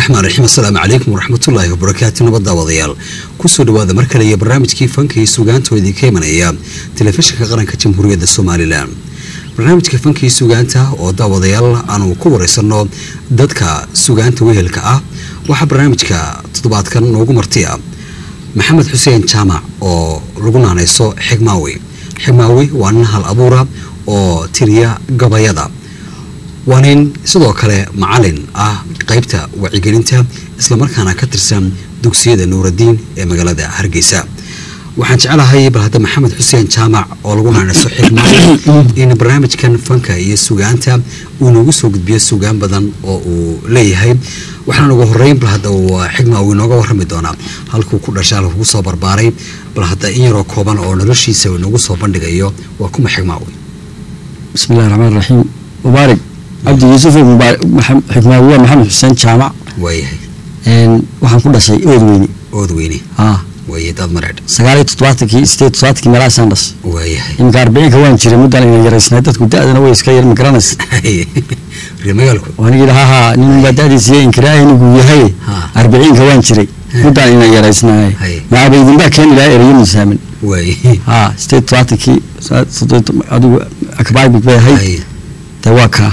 الرحمن الرحيم السلام عليكم ورحمة الله وبركاته نبض وضيال كسر دواد مركل يا برنامج كيف فنكي سوغان تويدي كيمن أيام تلفزيون كقرن كجمهورية الصوماليلان برنامج كيف فنكي سوغان تا أو دا وضيال أنا وكبر يصنع دتك سوغان تويهل كأ وحب برنامج كتطبات كان نوجو مرتيا محمد حسين جامع أو رجلنا نيسو حكماوي وأنها الأبورة أو تريا قبيضة وانين sidoo kale macalin qaybta wacyigelinta isla markaana ka tirsan dugsiyada Nuuraddiin ee magaalada Hargeysa waxaan jecelahay bahada Maxamed Xuseen Jaamac oo lagu naanaso xigmad in barnaamijkan fanka iyo suugaanta uu nagu soo gudbiyo suugaan badan oo uu leeyahay waxaan ugu horeyn bahada xigmad uu nooga warrami doonaa halkuu ku dhashay halkuu soo barbaaray bahada in yar oo kooban oo noloshiisa uu nagu soo bandhigayo waa kuma xigmad bismillaahir rahmaanir rahiim mubaarak عبد يوسف حكماوي محمد حسين جامع ويه waxaan ku dhashay oodweyni weye dad marad sagaal todobaadkii state todobaadkii meelaha sandas weye in gaarbiin ka waan jiray muddo aan yaraysnay dadku daadana way iska yar migranas reemayalku waniga ha nin badadiis yeeyin kiraa inuu yahay 40 ka waan jiray muddo aan yaraysnay ma abaydin ba keen ilaa eriyo misaamin weye state todobaadkii adigu akbaay big hay tawaka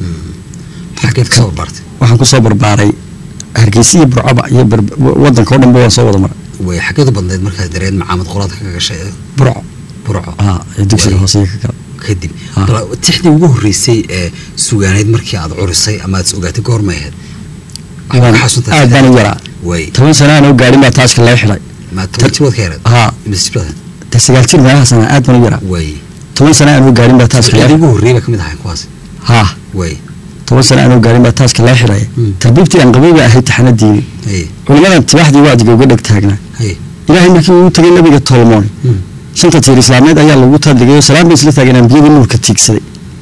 حكيت كسر بارت waxaan ku soo barbaaray Hargeysa iyo Burcaba iyo wadanka oo dhanba waan soo wada maray way xaqiiqo badneed markaa dareen macaamad qolaadka ka gashay Burco dugsiga hoose ka kadib tixdii ugu horeysay ee sugaaneed markii aad curisay ama aad ogaatay goormayd aad baan yara way 10 sano aan gaarin ma taaska la xilay ma toban keerad misbada tasigaal jir ma sana aad baan yara way 10 sano aan gaarin ma taaska la ugu horeeyay kamid ahay kuwaas way 10 sano aan gaarin ba taaska la xiray tarbiytii aan qabayba ahay taxanadiini culimada tibaxdii waa adiga uga dhagtaagna ilaahay markii uu tagay nabiga tolmoon shanta tiir islaameed ayaa lagu taadligay salaam isla taaganaan biyada nuurka tiigsaday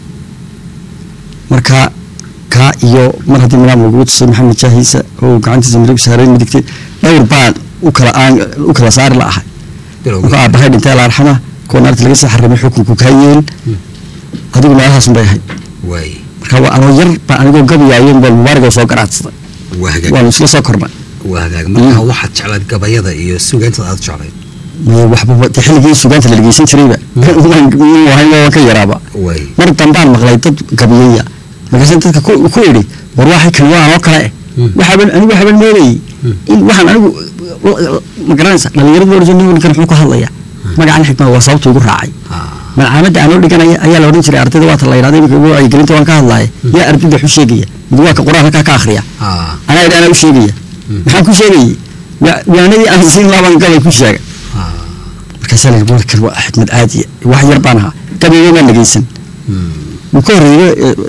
marka ka iyo mar hadii nidaam lagu tusay maxamed jahiisa oo gacantiisa midig saaray midigtay dhowr baan u kala saar la ahay waxa bahay dhintay Allah arxama koonarta laga soo xarimay xukunku ka yeel adigu maahaas bay ahay way marka aan yar baan anigu gabayayeen bal mubaarak soo garaacsaday waan isla soo korban marka waxa jeclaad gabayada iyo suugaanta aad jeclayd waxba xilligii suugaanta la dhageysan jirayba waan ka yaraaba mar dambaan maqlay dad gabayaya markaas dadka ku yiri war waxa kan waa oo kale waxa ban meelay in waxaan anigu magaranaysa dhalinyarada warjinay kan wuxuu ka hadlaya magacan xigmad waa sababta ugu raacay malcamada aan dhiganay ayaa la oran jiray ardayda waa la yiraahday iyagu ay gelinta waan ka hadlaay yaa ardayda wuxuu sheegaya mid waa ka quraanka ka akhriya ana u sheegaya maxaan ku sheegay yaanadii aan siin laban galay ku sheegay marka salay boorkar waa xigmad aadi wax yar baan ahaa gabayna nageysan ku horeeyay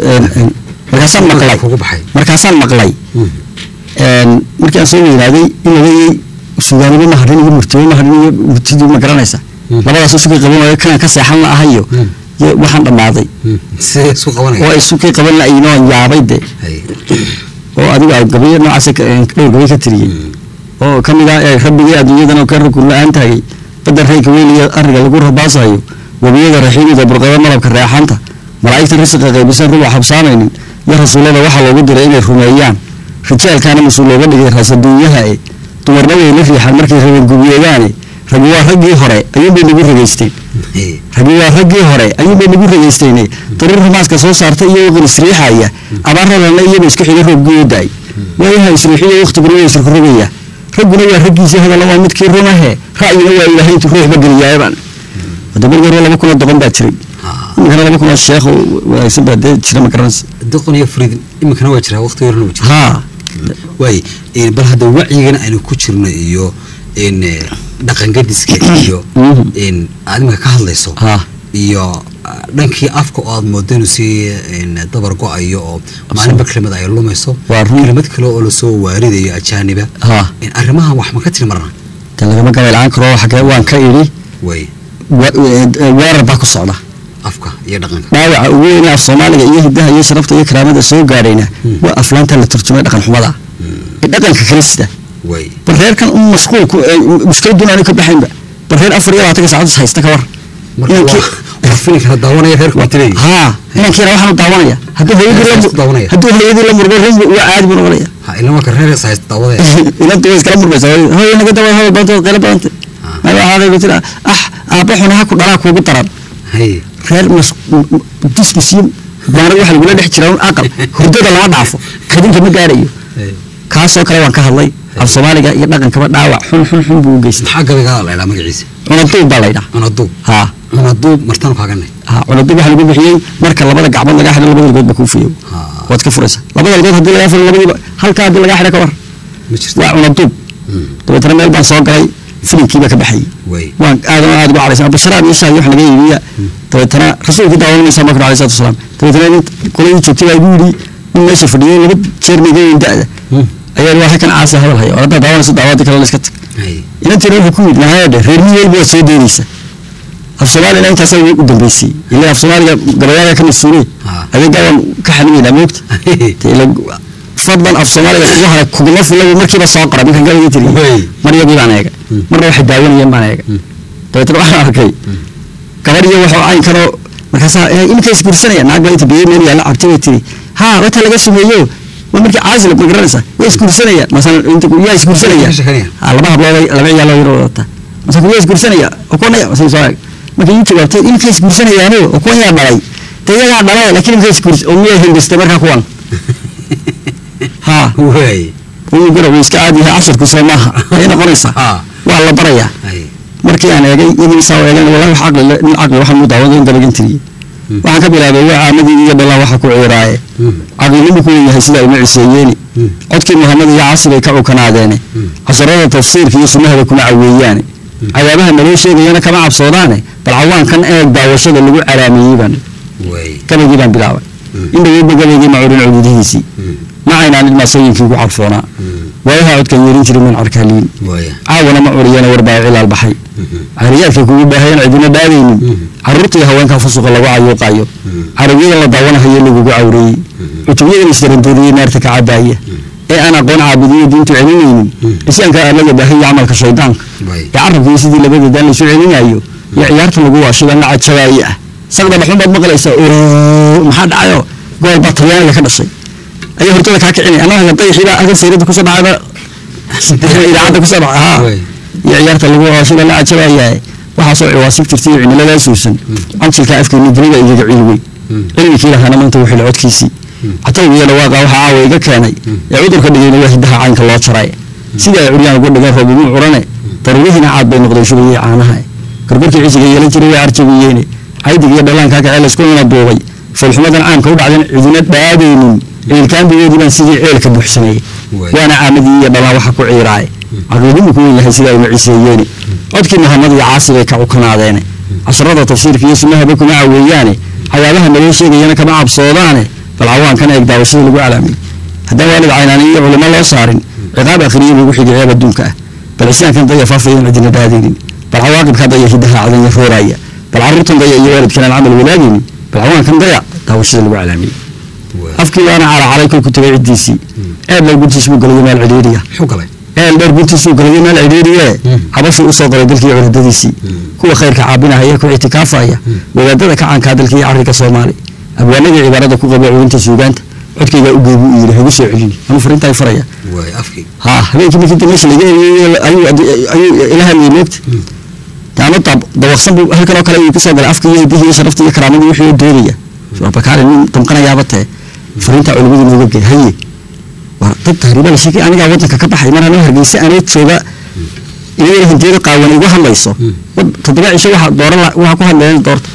markaasaan maqlay markii aan soo weynaaday in la leeyay suugaaniga ma hadin iyo murtidu ma garanaysa labadaas isku qabanay kan ka seexan la ahayo waxaan dhamaaday isku qabanay oo isku qaban la inoo yaabay de oo adiga gabayna noocaas dhowr gabay ka tiriyay oo kamida ay rabbiga adduunyadan oo ka rukun la aantay badar reeyka weeliya ariga lagu rabaasayo wabiyada raxiimada burqada malabka reexanta malaa'ikta risqiga qaybisan ruux habsaanaynin ya rasuulada waxa loogu diray inay rumeeyaan rijaalkana masuulooga dhigay raasaduunyaha ee dumarna way la riixan markay rabeen gubiyadaan ragii waa raggii hore ayuu bay nagu rageysteen daruur ramaaska soo saartay iyo waqti isriixaya abaarana iyo isku xigay roob guuday waayaha isriixiyo waqti guriga isku rogaya raguna waa ragiisa hadalada waa midkii rumahe raayina waa ilaahay intuu ruux bagaliyayban wadaba goor laba kuna doqon baa jiray imikana laba kuna sheekh waa sabada jira makaras doqon iyo fariid imikana waa jira waqti yarna waa jira way bal hada wacyigan aynu ku jirno iyo in dhaqan gadiska iyo in aadma ka hadlayso iyo dhankii afka oo aad moodeen si in dabar go'ayo oo maalin baklimad ay lumayso kelimad kale oo la soo waaridayo ajaaniba in arrimaha wax ma ka tilmaarna talaga gabaylaan karo waxa waan ka iri way weerar ba ku socda afka iyo dhaqanka dhaawaca ugu weyn ee Soomaaliga iyo hidaha iyo sharafta iyo karaamada soo gaarayna waa aflaanta la turjumay dhaqan xumada dhaqanka Kirista way barreerkan mashquul ku mushkiladuna ka baxaynba barreer 24 saacad haysta ka war وفينك هالدعوانة غير كويتري ها إن كنا واحد الدعوانة هدول هيدي المربوط وعاد بنورية إلا ما كرهنا سايس الدعوانة إلا أنت بس كلام مربوط هاي أنا قد هذا بنت قلب أنت أنا هذا قلت له أبوحنا هاكل دراك وبتراب هي خير مس ديسكسيون بارو waxa lagu dhex jiraa aqal hurdada lama dhaafo kadinka ma gaarayo kaasoo kale waan ka hadlay af Soomaaliga iyo dhaqanka dhaawac xun buu geystay xagga laga leeyahay magaciisa cunadu balayda cunadu martaan faaganay cunadu waxa lagu bixiyay marka labada gacmood laga xidho labada goodba ku fiyo waad ka furaysaa labada good hadii laga furo labadiiba halka hadii laga xidho ka war waa cunadu dabadna meel baan soo galay filimkiiba ka baxay waan aad ugu calaysay basharaad iyo shaay wax laga iibiya dabadna rasuulku daawanaysa marka alayhi salaam dabadna qolay joogtay ay buuri in meesha fadhiyay laba jeer mideen daada ayaa waxa kan caasi hadal hayo wada daawanaysa daawada kale la iska tag ina tirada ku yid lahayd reer miyay boo soo deeraysa af Soomaaliya inta soo u dambeysay ilaa af Soomaaliya gabayada ka masuulay adiga waan ka xanuunayna moogta ila fadlan af Soomaaliya waxa ku gala fulay markiiba soo qoray kan gabayada tiriyay mariyay baan eega marna waxa daawanayeen baan eega dabadna waxa arkay gabadhiyo waxa ay karo markaas inta iskursanaya naag bay tabiye meel yaala abtay tiri ha wata laga sameeyo markii caasil ku garanaysa way iskursanaya masalan inta ku yaay iskursanaya laba hablood laba yaalo yirota masalan ku yaay iskursanaya oo koonaya masalan soo markii inta waqti in ka iskursanayaan oo koonaya dhalay tayaga dhalay laakiin ka iskurs oo miyay hindista marka kuwan ha way uu garo iska caadi ah 10 ku samaha ay noqonaysa waa la baraya markii aan eegay in soo eegay walaal aqal waxa uu daawada in dalagan tiriyay waxaan ka bilaabay waamadii iyo dhalaa waxa ku ciiraaye aqalnimo ku yahay sida ay maciiseeyeen codkii Muhammad iyo Caasiray ka ukanaadeen casharada tafsiirka iyo sunnada kuma caweeyaan ayaabaha naloo sheegayna kama cabsoodaane bal cawaan kan eeg daawashada lagu calaameeyay baan kalagii baan bilaabay inuu bagalayay macurin cududihiisi macayna ilmaasooyinkii ku cabsoona waayaha codkan yeerin jiray man arkaliin caawana ma uriyana warbaa ilaal baxay ariyaadka kugu baahayeen cidina dhaadaynin carruurtii haweenka fasuqa lagu ayuuqayo carabiyada la daawanayo lagu cawreeyay utubiyada isdarandoodiyay naarta ka cabaaya ee ana aqoon caabudiyo diintu celinaynin isaanka allaga baahay amalka shaydaanka carabkii sidii labada daan isu celinayo ya ciyaarta lagu waashiga naca jabaaya sagda baxun baad maqlaysaa oo maxaa dhacayo gool batalyaaniga ka dhashay ay hortada ka kicin ana haday xiba aga seerada ku soo dhacada ilaada ku soo dhacada ya ciyaarta lagu waashiga naca jabaaya waxa soo ciwaasib jirtay cimilada suusan anjilka afkeena duniga iyaga cilmi cilmigii lahana maanta wuxuu codkiisii hatta wiyada waaqa waxa caawiga keenay ee cudurka dhigayna waa hidaha caynka loo jaray sida ay uriyaan ugu dhigan roob ugu curane darwihina caad bay noqday shubay caanaha gargarkii ciisiga yeelan jiray way arjabiyeen haydiga iyo dhalaanka ka ceel isku ina duubay falxumadan caanka u dhacdan cidina dhaadaynin ilkaan biyadii baan sidii ceelka buuxsanay waana caamadii iyo dhalaan waxa ku ciiraay aqoonimo ku yahay sida ay maciiseeyeen codkii Muhammad iyo Caasiray ka ukanaadeen casharada tafsiirka iyo sunnada kuma caweeyaan ayaabaha naloo sheegayna kama cabsoodaane bal cawaan kan eeg daawashada lagu calaamay haddii waalid caynaani iyo culimo loo saarin ciqaab akhriye lagu xigay adduunka bal isaan daya faafayeen cidina dhaadaynin bal cawaaqibka daya hidaha cadan iyo rooraya bal carruurtan daya iyo waalidkan amal walaadin bal cawaan kan daya daawashada lagu calaamay afkii waana calaykum ku tagay cidiisi ee la gudismu galay meel cidiiriya xugalay ee la gudismu galay meel cidiiriya habashu u soo galay dalkii curadadiisi kuwa khayrka caabinaya ku itikaafaya wadaadada ka caanka dalkii Afrika Soomaali abwaanada cibaarada ku qabay inta suugaanta codkayga u geeyo iyo lagu soo celin anu farinta ay faraya way afki ha habeenkii markii meesha laga ayu ilaahay meebt taano dawaqsan halkan oo kale uu ku soo galay afkii iyo bixiyay sharafta iyo karaamada wixii uu doonaya soo bakaar in tamqanayaa batay farinta culimadu ugu geeyay haye waa dad taariikhda la sheegay aniga wadanka ka baxay marana hargeysa anay jooga inay hindiga qaawan ugu hadlayso toddoba cisho waxa dooran waxa ku hadlayeen doorta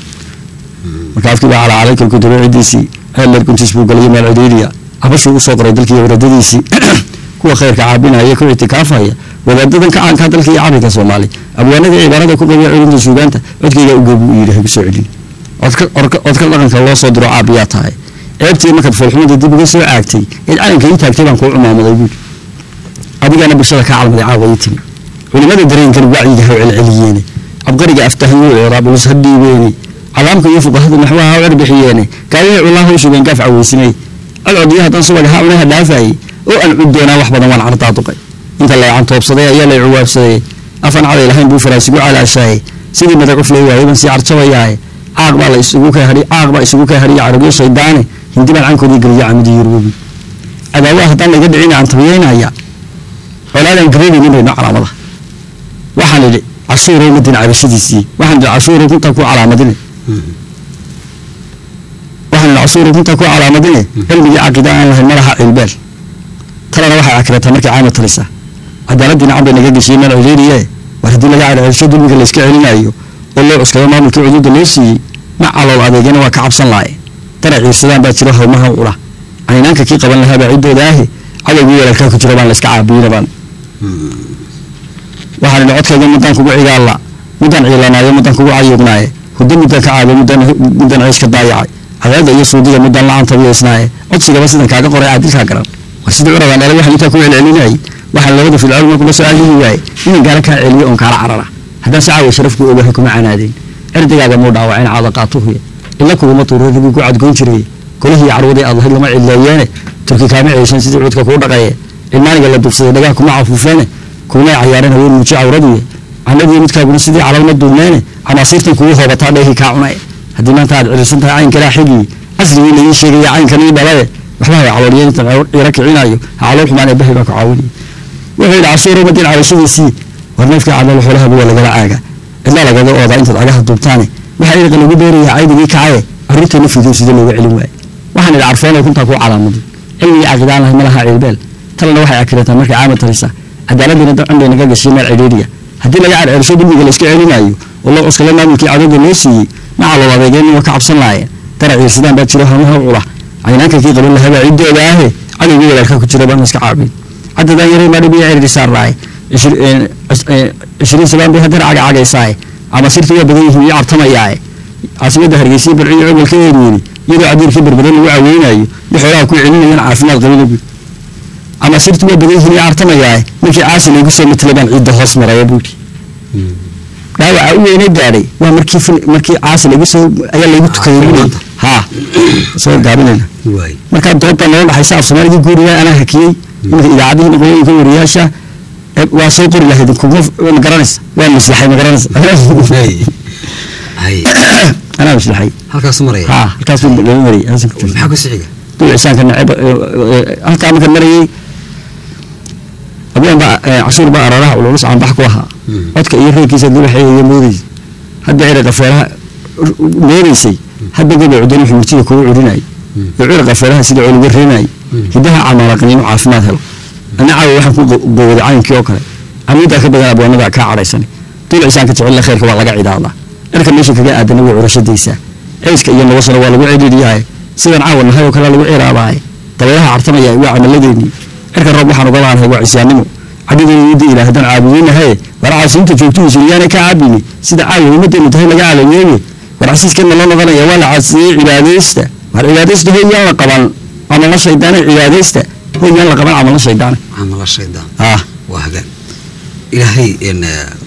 markaas kii baa calaykum ku duucidiisi heer kuntis buu galay meel ciidiya abashu u soo qoray dalkii waradadiisi kuwa khayrka caabinaya ku itikaafaya wadaadadan ka caanka dalkii Afrika Soomaali abwaanada cibaarada ku qabay culimada suugaanta codkayga u geeyo yiri ku soo celin codka dhaqanka loo soo diro caabiya tahay eebtii marka fulxumada dib uga soo caagtay in calanka inta taagtay baan ku cumaamaday buu adigana bulshada ka calmaday caawaytii culimada dareenka wacyiga celceliyeen abqariga aftahiyo raab usadiibeeni calaamka iyo fuqahada naxwaha oo arbixiyeen kaayo Allahu sugan gaaf caweysinay alcodiyaha tan subaga haawnaha dhaafay oo aan cudoona wax badan waan cartaa duqay inta la aan toobsaday ayaa la ciwaabsaday afan cali lahayn buu faraasigu calaashay sidii madaqof leeyahay ban si arjabayaa caaq baa la isugu ka hadhi caaq baa isugu ka hadhi carabiyo shaydaane hindi baan ankoodii galiya amidi yurubi adawaa hadan laga dhicin aan tabiyeynaya walaadan gareeyay inay calaamada waxaan idhi cashuur oo madin cabashadiisii waxaan cashuur kunta ku calaamadin waxaan cashuur kunta ku calaamadin cilmiga aqida aan lahayn malaha cilbeel talana waxa akrata markii caamad talisa cadaaladina aan naga gashay meel ciriiriye war hadii laga caadeeyo dulmiga la iska celinayo oo loo cuskado maamulka cududa loo siiyay ma calool adeegana waa ka cabsan laay taraciisadaan baa jiro hawmaha ula aynaanka ki qaban lahaa cidooda ah cadawgu weerarka ku jira baan la iska caabiyay baan waxaan codkayga mudan kugu cigaala mudan ciilanaayo mudan kugu ayuubnaaye hudda mudan ka caabo mudan ciiska daayacay cadaada iyo suudiga mudan la anta weesnaaye codsiga sidan kaaga qoray caadilka garan war sidii uradaan dhalay waxaan inta ku celcelinay waxaan labada filcil markuu la soo aadiyay waay in gaar ka celiyo on kala carara haddaan saaco sharafku ogahay kuma canaadeen ardayga muu dhaawaceen caada qaatuhu illa kuma tuuray ku cadgoon jiray kulihii carwadi Allah lama cilaayeen turki kaama ceeshan sidii cudka ku dhaqay ilmaaniga la dubsaday dhagaa kuma cafuufeen kuma ciyaareen haween muujin awradii anadii midka guri sidii calawna duumeene ama sirtan kugu hoobataa dheehi ka cunay hadii maanta aad cirisan tahay cayn kala xigi asriga la sheegay cayn kan dhalay waxba ay calooliyeen ira kicinayo calool xumaan bahay ba ka caawinay waxay cashuur madin cabashadiisii warneefka calool xoolaha buu laga caaga illa laga ooda inta agaha duubtaane waxa ay lagu beerayaa aydigii kacay arrinta nafidoo sida looga celin waay waxaan ila arfoonay kunta ku calaamaday cilmi aqidaan lahayn malaha cilbeel talana waxay akrata markii caamad talisa cadaaladina dacun naga gashay meel ciriiriya hadii laga caadeeyo dulmiga la iska celinayo oo loo cuskado maamulkii cadawga loo siiyay ma calool adeegeen oo ka cabsan laayeen taraciisadaan baa jiro hawmaha ula aynaanka ki qaban lahaa cidooda ah cadawgu weerarka ku jira baan iska caabin عدد يري ما نبي يعرف صار راي 20 سنة بهدر عقا ساي أما صرت يا بديه يعرض ياي عاصمة هرجسي برعي عقل كيروني يري عدير كبر بدل وعوينا يحرق كل علمنا ينعرفنا الغريب أما صرت يا بديه يعرض ياي مش عاصم يقص مثل بن عيد خاص مرة يبوكي لا وعوينا داري ومركي عاصم يقص أي اللي بتكيروني ها صار قابلنا مركب دوبنا نقول حساب سماري يقول أنا هكي إذا عادي نقول يكون رياشة وسوقر له هذا كوف مقرنس وين مصلحي مقرنس هاي أنا مصلحي هالكاس مري ها هالكاس مري أنا سكت محاكو سعيدة تو إنسان كان عب هالكام كان مري أبوان بقى عشور بقى راه ولا نص عم بحكوها أتك يري كيس دول حي يمودي هذا عرق فيها ميريسي هذا قبل عدني في مرتين كل عدناي عرق فيها سيد علو وريناي هداها عمارة قنين وعافمات هلا أنا عاوي واحد قوة عين كيوكله عميدا كبدا أبو أنا كا عريسني طول عشان كتقول له خيرك والله قاعد الله أنا ماشي كجاء أدنى ورشة ديسة إيش كأيام وصل ولا وعدي دياي سيدنا عاون هاي وكلا لو عير أباي طبعا عرفتنا يا وعمل الذي أركن رب محمد الله عنه وعسيانه عدد يدي إلى هذا العابدين هاي ورعاس أنت جبتوا سريانا كعابني سيد عاون متى متهلا قاعد يومي ورعسيس كنا الله نظرنا يا ولا عسي عباديسته والعباديسته هي يلا قبل عمل الشيطان عباديسته هو يلا قبل عمل الشيطان الشيطان وهذا إلهي إن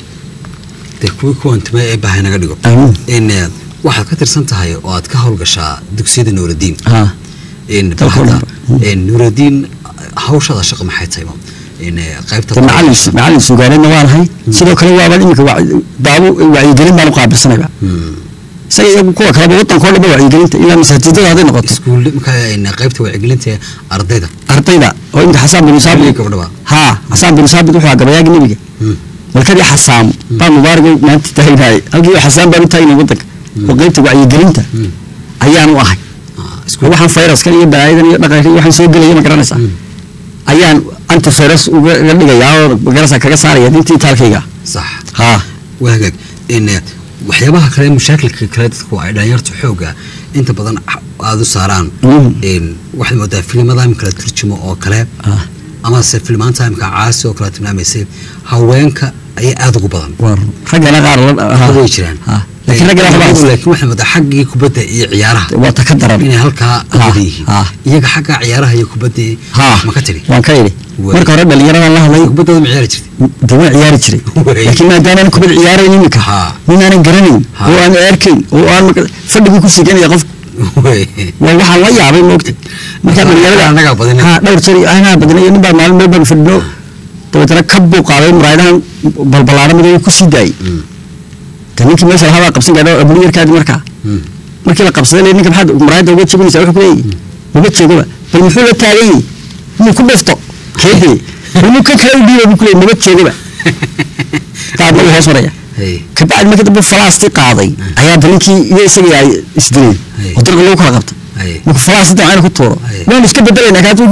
تكوي كنت ما يبقى هنا قديكم إن واحد كتر سنت هاي وقت كهول قشة دكسيد نور الدين إن بحدا إن نور الدين هوش هذا شق محيط سيبهم إن قيبت معلم سجارين نوال هاي سيدو كلوا بالي مك دعو وعيدين ما نقابل سنة بقى سيد كوا كلام وطن كله بوعيدين إلا مسجد هذا نقطة سكول مك إن قيبت وعيدين أرضيدا وإنت حسام بن ثابت ها حسام بن ثابت وحاجة قبل يجي نبيك والكذي حسام طال مبارك ما أنت تهين هاي أجي حسام بن تهين وطنك وقيبت وعيدين أيام واحد وحن فيروس كان يبقى أيضا يبقى وحن سوق لي مكرنسة أيام أنت فيروس وقال لي يا مكرنسة كجسارة يدين تاركيها صح ها وهجك إن waxyaabaha kale mushakilka kale dadku ay dhalinyartu xooga inta badan aad u saaraan waxa moodaa filimada kala turjumo oo kale ama se filmaanta imka caasi oo kala tilmaamayay haweenka ay aad ugu badan ragana qaar way jiraan laakiin waxa moodaa xaggii kubadda iyo ciyaaraha waa ta ka daran inay halka leeyihiin iyaga xagga ciyaaraha iyo kubadda ma ka tiri waan ka yiri marka hore dhalinyarada la hadlay kubadda ma ciyaari jirtay dawaa ciyaari jiray laakiin maadaama kubadda ciyaarayn imika ninaan garanayn oo aan arkin oo aan fadhigu ku siganaya qof waxa la yaabay moogtay marka dhalinyarada anaga badan dhowr jeer ana badanay nin baa maalin meel fadhiyo dabadana ka buu qaaday muraayadahan balbalaaran mid ku sii daayay ninkii meesha lahaa baa qabsan gaadho abuliyarkaadi markii la qabsaday ninka maxaad maraayada uga jibinaysaa wuxuu ku leeyahay maba jeegaba bal muxuu la taagan yahay inuu ku dhifto keedii inuu ka kala dhiibo buu ku leeyahay maba jeegaba qaad lagu hoos maraya kabacdi markii dambe falaasti qaaday ayaa ninkii iyo isaga ay isdileen oo dalka lagu kala qabtay marka falaasti aan ku tuuro waan iska bedelaynaa kaatu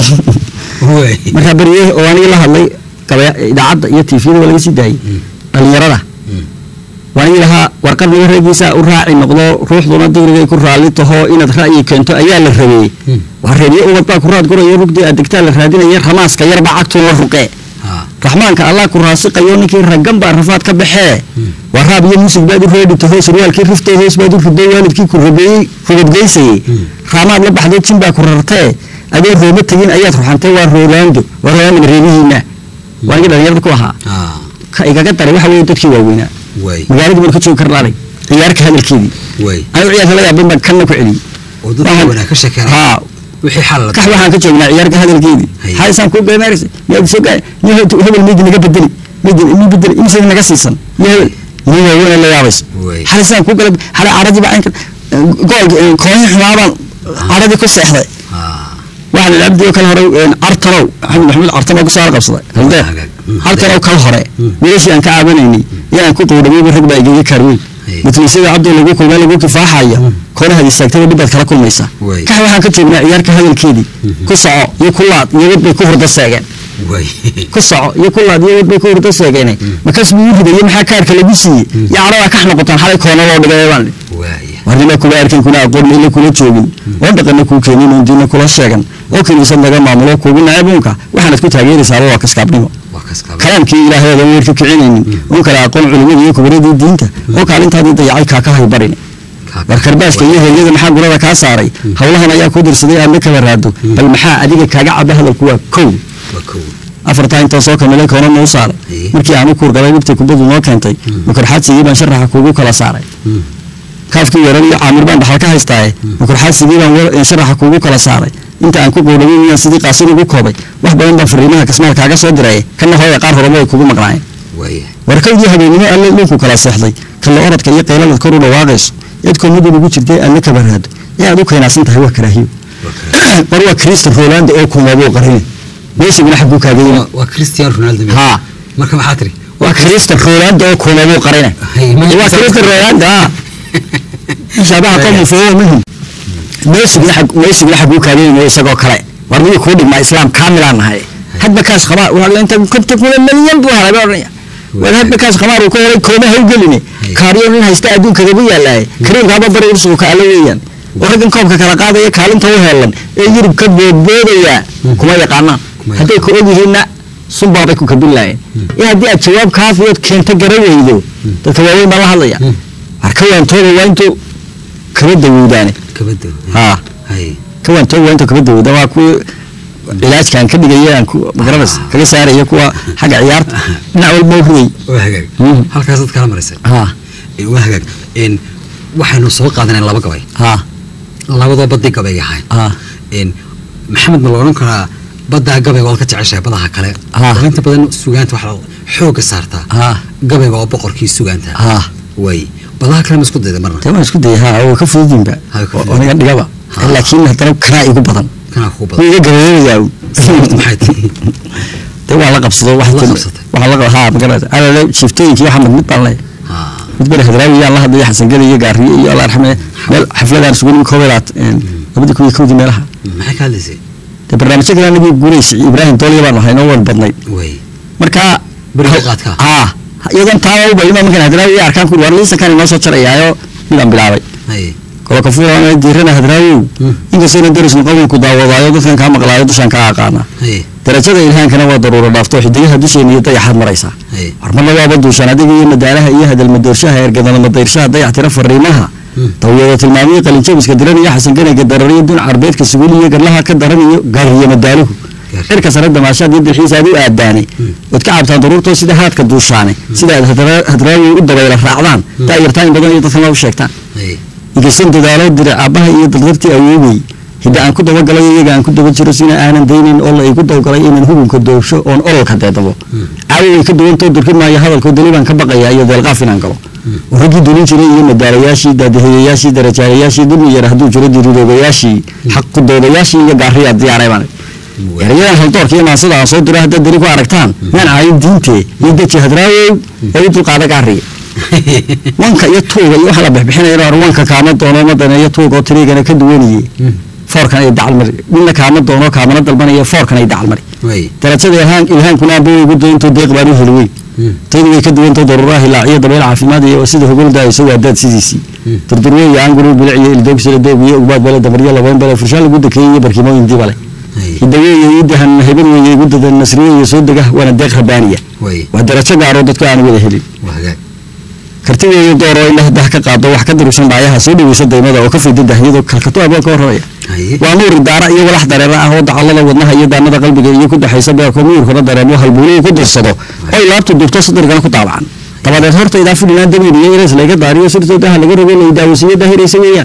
marka bariye oo aniga la hadlay idaacadda iyo TV-da laga sii daayay dhalinyarada waan ilaha warqad laga reegiisa u raaci noqdo ruuxduna dawriga ku raali taho inaad ra'yi keento ayaa la rabay waa reebiye oo wadba ku raad gurayo rugdi adigta la raadinaya ramaaska yarba cagtu la ruqee raxmaanka allah ku raasiqayo ninkii ragan baa rafaad ka baxee waa raabiye musig baad u reebi taho surwaalkii riftay hoos baad u riday waalidkii ku rabeeyay rugudgeysay raamaad la baxday jin baa ku rartay adoo rooba tagin ayaad ruxantay waa Rolando reebihiina waan dhalinyarada ku ahaa ka igaga daray waxa weeye dadkii waaweynaa magaalada markuu joog karnaalay ciyaarka hadalkeedii ay ciyaarka laga yaabay kan ku celi oo dadka wana ka sheekeeyay wixii xal ka waxaan ka joognaa ciyaarka hadalkeedii haysan ku geemaraysa yaa soo gaay hebel mid naga bedeli imisa naga siisan yaa wana la yaabay haysan ku galay hala aradi baa gool kooxi xumaaban aradi ku seexday waxaan labdiyo kala hore artanow maxamed artanow ku soo qabsaday halday artanow kala hore meeshii aan ka caabanaynay inaan ku qowdamay rag baa iga karway midkiisa Abdul lagu kulmay lagu kifaaxaya koonaha disaagtay dibad kala kulmaysa ka waxaan ka joognaa ciyaarka hadalkeedii ku soco iyo kulaad iyo wadbay ku hurda seegeen ku soco iyo kulaad iyo wadbay ku hurda seegeen markaas muu hidayay maxaa kaarka lagu siiyay yaarada ka noqotaan xalay koona loo dhigay waan warnima kula arkin kuna aqoon meel kula joogin oo dhaqana ku keenin oo diina kula sheegan oo kaniisad laga maamulo kugu naabunka waxaan isku taageeraysaa waa kaskaabnimo kalaamkii ilaahay oo weerka kicinaynin oo kala aqoon culimada iyo kubradii diinta oo kaalintaadii dayacay ka haybarin warkarbaaska iyo heeyada maxaa gurada ka saaray hawlahan ayaa ku dirsaday aad ka waraado bal maxaa adiga kaaga caba hadalku waa kow afarta inta soo kamilay koona noo saaray markii aanu ku galay waqti kubadu noo keentay makarxaadsigii baan sharaxa kugu kala saaray kaafkii yaran iyo caamir baan dhaxal ka haystay makarxaadsigii baan sharaxa kugu kala saaray inta aan ku qoodhayn sidii qaasir ugu koobay wax badan baa fariimaha kasmaal kaaga soo diray kana hooyo qaar hore way kugu maqnaayeen warkawdii habeenimo alle linku kala seexday kala orodka iyo qeylada kor u dhawaaqayso idkoo mid ugu jirtay alle ka baraado aad u keenaysan tahay waa karaahiyo war waa Cristiano Ronaldo oo kuma buu qarin meeshii ila xabuu kaaga yimid waa Cristiano Ronaldo marka maxaa tiri waa Cristiano Ronaldo oo kuma buu qarin waa Cristiano Ronaldo shabaha qom foo minhum meeshii ila xabuu kaaga yimid isagoo kale war mid ku dhigma islaam kaamilan nahay hadba kaas qaba waa inta kunta kuna milyan buu halay وهذا كاس خمار وكل كونه هيجلني كاريون هيستا أدون كذبوا يلا كريم غابة بري يرسو كألويا ورجل كوب كلا قاضي كالم توهلن يجرب كبر بوريا كما يقعنا هذا يكون هنا صبابك كبيلا يا دي أشواب كافيات كنت جروا يدو تتوالي ما الله يا أركوان تورو وانتو كبد وداني كبد هاي كوان تورو وانتو كبد ودا واكو علاج كان كده جايان مقربس كذا سعر يكوا حاجة عيارت نعول موهوي وهجج هل كاسات كلام رسل وهجج إن واحد نصوق قادنا الله بقوي الله بضو بدي قبي حين إن محمد ملورون كنا بدأ قبي والك تعيش بدها كله أنت بدن سجانت واحد حوق صارتها قبي وبقر كي سجانتها وي بدها كلام مسكوت ده مرة تمام مسكوت ده هو كفر الدين بقى وأنا قد جوا لكن هترى كنا يقول بدن كان أخوه ويجري ياو محيطي تبغى على قبصة واحد وعلى ها بقرأت أنا لو شفتين كي محمد مطلع بتقول هذراوي يا الله هذا حسن قال يجاري يا الله يرحمه حفلة دار سقول مكورات بدي كوي كودي ملها ما حكى لي زين البرنامج كذا نبي قريش إبراهيم طولي بانه هاي نور بدني وي مركا بريقات كا يوم تاو بينما ممكن هذراوي أركان كل ورلي سكان الناس وشرا يايو بيلام بلاوي كل كفوا أنا ديرنا هذراوي إنك سير ندرس نقوم كدا وضايو كان كام قلايو تشان كعاقنا درجة الإلهام كان هو ضرورة لافتوح ديها دوشين يطيح حد مريسا أرمنا الله بدوشان هذه مدارها إيه هذا المدرشة هيرجعنا المدرشة ضيع اعتراف الريمها طويلة المامية قال إنشاب إسكندراني يا حسن كان يقدرني دون عربيت كسبولية قال لها كدرني قال هي مداله إركز رد ما شاد يد الحين هذه أداني وتكعب ضرورته سيده هات كدوشاني سيده هدراوي ودوا إلى الرعدان تاير تاين بدن يتصل له شيكتان يقسم تدارات درع أبها يدربتي أيوبي هذا أن كنت وقلي يجا أن كنت بتشرسين أنا دينين الله يكنت وقلي من هو كنت وشو أن الله كده تبو أو يكنت وانتو دركما يهذا الكودلي بان كبقى يا يد الغافين عنكوا ورجي دولين شيء يوم الدارياشي دهياشي درجالياشي دول يرهدوا جرد رودياشي حق دولياشي يقاري الديار يبان يعني هالدور كي ما صدق صوت راه دريكو عرقتان من عين دينتي يدك هدراوي يدو قاعده قاري وانك يتوغ iyo waxa la bixinay roonka kaama doono madana yatoogo tiriigana ka duwaniyay foorkan ay dacal mari midna kaama doono kaamana dalbanaya foorkan ay dacal mari darajada ilhaan kuna buu ugu doonto deeq bari helway tiriigay ka duwanto daruraha ilaaciya dabeel caafimaad iyo sida hogolda ay soo wadaad sidiisi durdurway aan guru bilciye ildoogsi doobiyo ubaad bala dabariya labaan bala furshaal ugu dakeeyay barkimooyin dibale hidaweeye idahan hebel weeye ugu dadan nasriye soo daga wana deeq rabaaniya waa darajo gaaro dadku aan wada helin kartigeeyo dooro in la ka qaado wax ka daruusan baayaha soo dhaweysay deymada oo ka fiiday dahyadu kalkato abaa ka horreeya waa nuur daara iyo walax dareera ah oo dacallada wadnaha iyo daanada qalbiga iyo ku dhaxaysa baa koomiyirkana dareemo halbuulay ku dirsado oo laabta dubto sadrigan ku taabacan tabadeed horta idaa fidina dabiiriyo inaas laga daariyo sirtooda laga rogo la daawasiyo daahiraysa weeyaan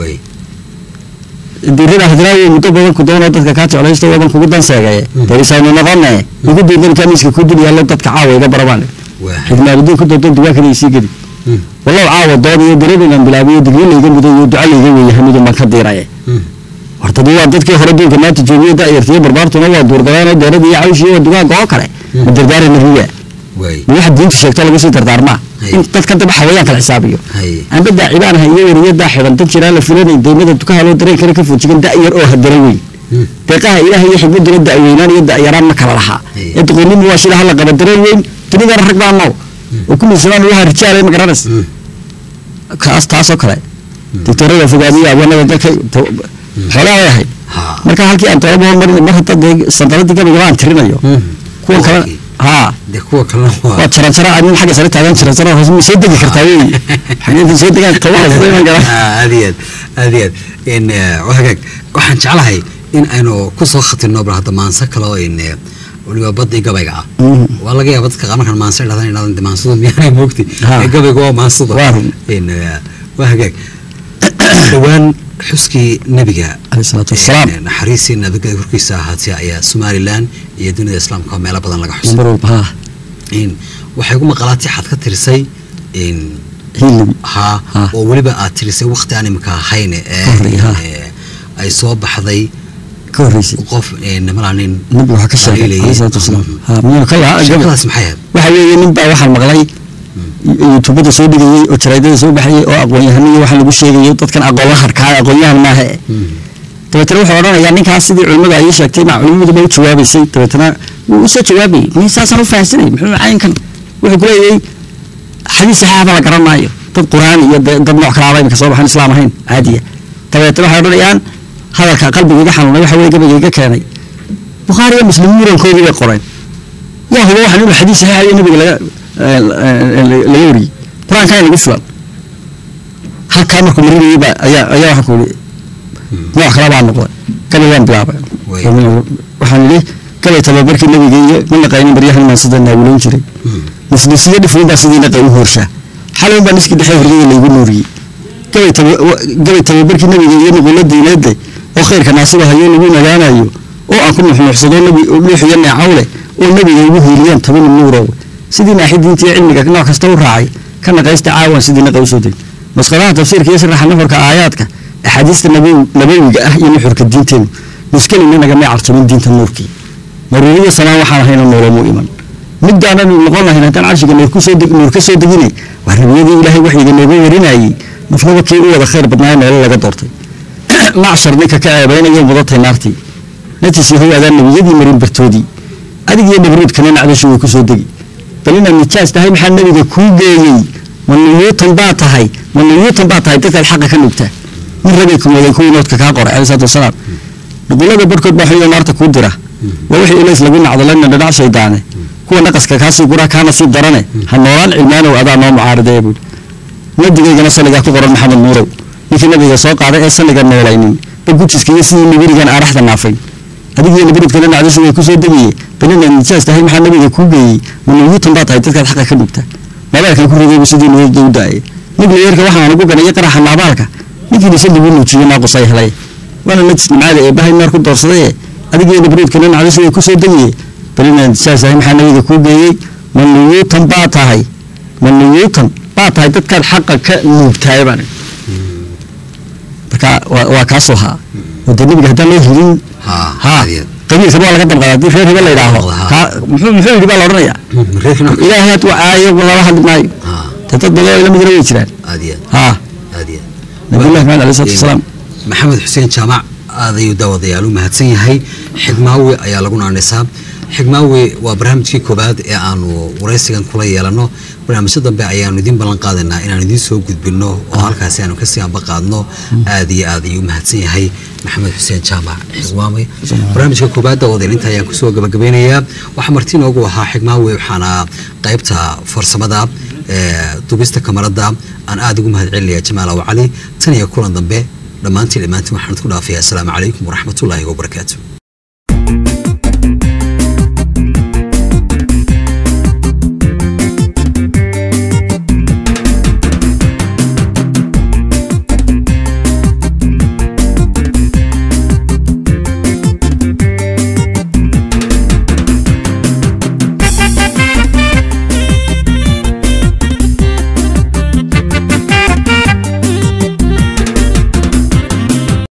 dirina hadraawi muddo badan ku doono dadka ka jeclaysto wadan kugu danseegay deeysayno noqonay ugu diidan kamiiska ku dul yaalo dadka caawayga barabaan xigmaadii ku doodan duwaakada isii gadi والله عاود دادي درينا بلابي دغيل ليغا مودو دعاء ليغا ويه حميد ما كديراي hortadu waa dadkii hore duulka maanta joogay daayirtii barbaartuna waa duurgadaan dooradii caawishii wadada goo kale madardaarin riya waxa diinta sheegta lagu sii dardaarma in dadka daba xawayaan kala xisaabiyo aan bada cibaanaha iyo wariyada xiran dad jiraan la filanay deemada dukaha loo dareen kara ka fujigan daayir oo hadalay weey deeqaha ilaahay iyo xigmada daaweynaan iyo daayiraan ma kala laha idqoonimo waa shida hal qaba dareen weyn dunida rag baa noo وكل زمان وها رجال ما قررس كاس تاسو كره دكتورada fogaadiya abana dadka xoolaha yahay marka halkii aan talabo mar hada sandaladii gabiga aan tirinayo kuwa kale de kuwa kale waa tiransara aan xaga sare taagan tiransara hoos ma soo degi kartaa weey xageed soo degan tawaas ma garan aadiyad in waxaan jeclahay in aynu ku soo khatirno hada maansa kale oo in waliba badii gabayga ah waa laga yaabaa dadka qaar markaan maansa dhadaan inaan damaansudo miyay moogti gabayga waa maansudo in waa hagaag dhawaan xuskii nabiga alayhi salaatu wasalaam naxariisi nabiga horkiisa ahaatay ayaa Somaliland iyo dunida islaamka meelo badan laga xusay in waxay ugu maqalaatay xad ka tirsay in oo waliba aad tirisay waqti aan imka hayne ay soo baxday كوريسي قف نمرانين نبي وحكي شيء عليه الصلاة والسلام مين كلا خلاص محيا وحوي نبى واحد مغلي يوتيوب ده سوي دقيقة وترى ده سوي بحي أو أقويه هني واحد لبوش شيء يطلع كان أقوى حركة أقويه ما هي تبتروح ورانا يعني كاسدي علماء عايش كتير مع علماء ده بيت شوابي سي تبتنا وش شوابي مين ساسا فاسني محل عين كان ويقول لي حديث صحابة الكرام معي طب قرآن يد نوع كلامي كسبب عن الإسلام هين عادية تبتروح ورانا يعني هذا قلبي يجي حنون يحوي قبل يجي كاني بخاري مسلم يرون كل يوم قرآن يا هو واحد من الحديث هاي النبي لا يوري قرآن كان يقول هل كان مركم مريض يبا يا حكولي ما خراب عن القرآن كان يوم بلعبه وحن ليه كان يتبارك النبي جي من قايم بريح المنصدنا يقولون شري مسلم سيدي فين بسيدنا قوي هرشة حلو بنسك دحيه اللي يقول نوري قبل تبارك النبي جي يقول لدي لدي وخير كان ناصبها يقولون أنا أيو أو أكون محصدون النبي وحينا عوله والنبي يقوله اليوم تبين النور سيدنا حد أنت علمك كنا كستور راعي كنا قيس تعاون سيدنا قوسودي بس قراءة تفسير كيس راح نفرك آياتك أحاديث النبي ينحر كالدين تين مشكلة إننا جميع عرض دين النوركي مرورية سنة وحنا هنا النور مو إيمان نبدأ أنا نقولنا هنا كان عارش إنه نور كسودي وهربية إلهي وحي إنه يورينا أي مفروض كي هو خير بدنا ما إلا قدرتي معشر نك كعبين يوم وضعت نارتي نتيجة هو هذا النبي يدي مرين برتودي هذه هي نبرد كنا على شو كسودي بلينا نتشاس تهاي محل النبي كوجي من يوتن باطهاي من يوتن باطهاي تلك الحق كنبته من ربيكم ويكون نوت كقار عليه الصلاة والسلام نقول له بركض بحي نارته كودرة ووحي إليس لقولنا عضلنا ندع شيطانه هو نقص كاسي قرا كان صيد درنه هالنوران علمان وأذى نوم معارضة يقول ندي جنا سلقة قرآن محمد نوره لكن النبي ساق على إنسان لقى النورين بقول تسكين سين النبي كان أرحت النافين هذه هي النبي كنا على شو يكون صدقني بلنا نجلس تهي محل النبي كوجي من يوتن باطهاي تلك الحق كنبته ما بالك يكون هذا بسدين وداي نقول يركب واحد نقول كنا يقرأ حنا بالك نيجي نسلم منه شيء ناقص صحيح لي وانا نتسمع هذا بهاي النار كنت أصليه هذه هي النبي كنا على شو يكون صدقني بلنا نجلس تهي محل النبي كوجي من يوتن باطهاي من يوتن بات هاي تذكر حقك مبتاعبان marka waa ka soo haa wadaniga hadaan loo helin ha qamiis baa laga damqaday reer hebel la yiraahdo muxuu yiri baa la oranaya ilaahay aad waayo wala hadmay dad badan ila mid way jiraan aadiya nabiga maxamed alayhi salaam maxamed xuseen jaamac aadayu daawadayaal mahadsan yahay xigmaawi ayaa lagu naanaysaa xigmaawi waa barnaamijkii koobaad ee aanu wareysigan kula yeelano barnaamijyo dambe ayaanu idin ballan qaadanaa inaan idin soo gudbino oo halkaasi aanu kasii amba qaadno aad iyo aad ayuu mahadsan yahay maxamed xuseen jaamac xigmaawi barnaamijka koobaad daawadayaal ayaan kusoo gabagabeynayaa waxa marti noogu ahaa xigmaawi waxaana qaybta farsamada dubista kamarada aan aad ugu mahadcelinayaa Jamaal Aw Cali tan iyo kulan dambe dhamaantiin waxaan ku dhaafayaa assalaamu calaykum waraxmatullaahi wabarakaatuh